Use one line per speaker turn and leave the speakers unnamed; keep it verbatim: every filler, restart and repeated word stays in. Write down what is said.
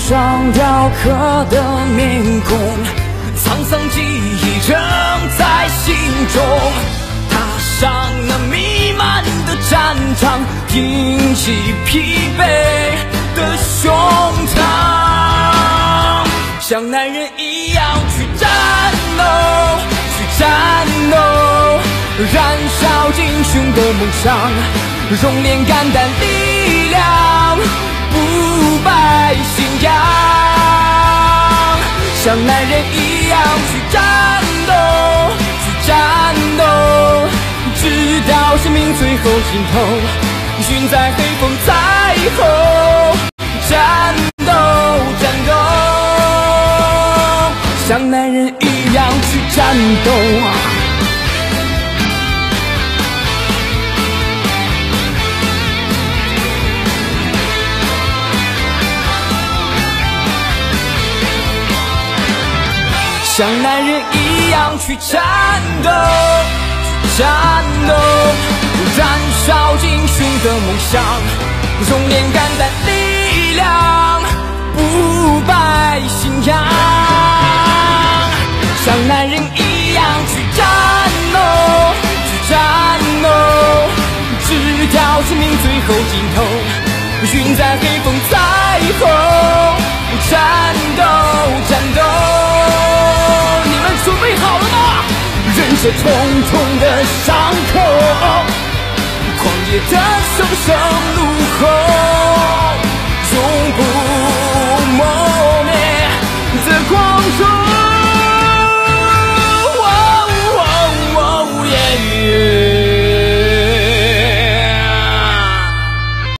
上雕刻的面孔，沧桑记忆仍在心中。踏上那弥漫的战场，挺起疲惫的胸膛，像男人一样去战斗，去战斗，燃烧英雄的梦想，熔炼肝胆力量，不败信仰，像男人一样去战斗，去战斗，直到生命最后尽头，云在黑风在后，战斗战斗，像男人一样去战斗。像男人一样去战斗，去战斗，燃烧英雄的梦想，熔炼肝胆力量，不败信仰，像男人一样去战斗，去战斗，直到生命最后尽头，云在黑风在后，战斗战斗，你们准备好了吗？忍着痛痛的伤口，狂野的声声怒吼，